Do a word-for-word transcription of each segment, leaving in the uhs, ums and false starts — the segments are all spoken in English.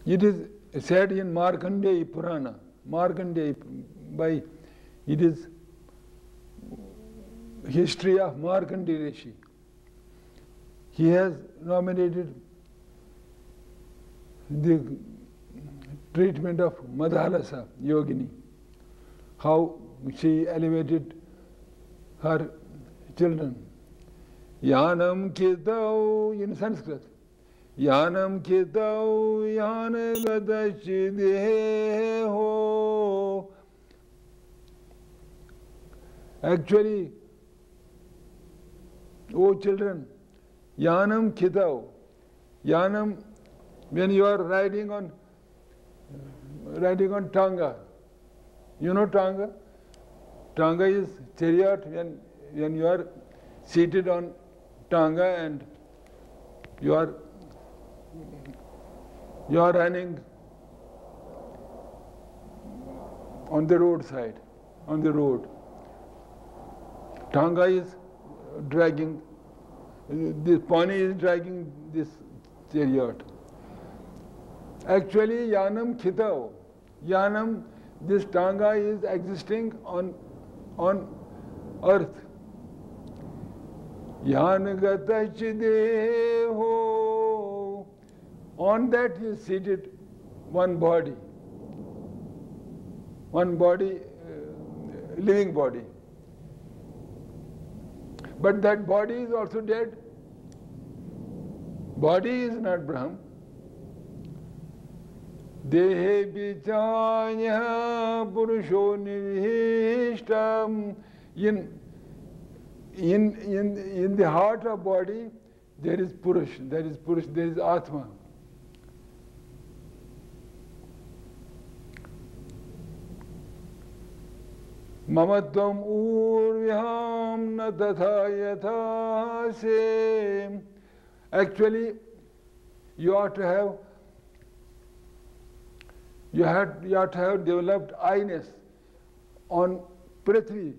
It is said in Markandeya Purana, Markandeya by, it is history of Markandeya Rishi. He has nominated the treatment of Madalasa, Yogini, how she elevated her children. Yanam Kirtau in Sanskrit. Yanam Kirtau Yana Gadashideho. Actually, oh children, Yanam Kirtau. Yanam, when you are riding on riding on Tanga, you know Tanga? Tanga is chariot when, when you are seated on Tanga and you are you are running on the roadside, on the road. Tanga is dragging, this pony is dragging this chariot. Actually, Yanam Khitao, Yanam, this Tanga is existing on, on earth. Yanagatachideho. On that is seated one body, one body, uh, living body. But that body is also dead. Body is not Brahm. Dehe vichanya purusho nivishtam. In, in, in, in the heart of body, there is Purush, there is Purush, there is Atma. Mamatvam urvyam na tatha yatha se. Actually, you ought to have you have you ought to have developed I-ness on Prithvi.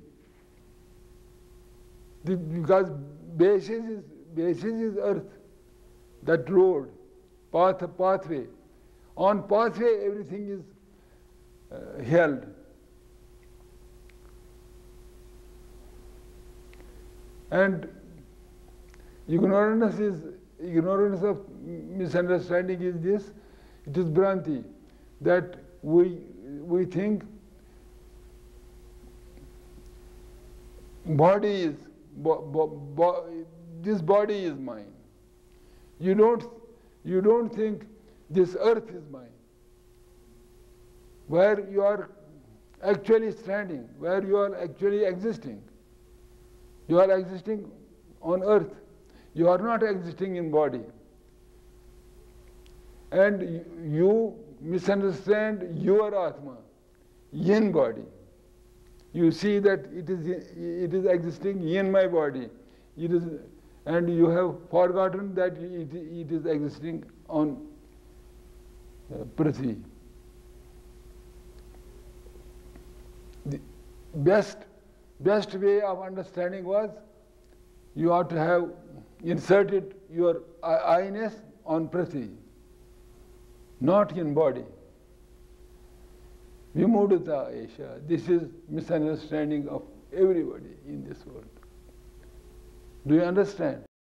The, because basis is basis is earth, that road, path pathway. On pathway everything is uh, held. And ignorance is ignorance of misunderstanding is this. It is Bhranti, that we we think body is bo, bo, bo, this body is mine. You don't you don't think this earth is mine. Where you are actually standing, where you are actually existing. You are existing on earth. You are not existing in body. And you misunderstand your Atma, yin body. You see that it is, it is existing in my body. It is, and you have forgotten that it, it is existing on uh, Prithvi. The best Best way of understanding was you ought to have inserted your I-ness on Prithvi, not in body. Vimudita Esha. This is misunderstanding of everybody in this world. Do you understand?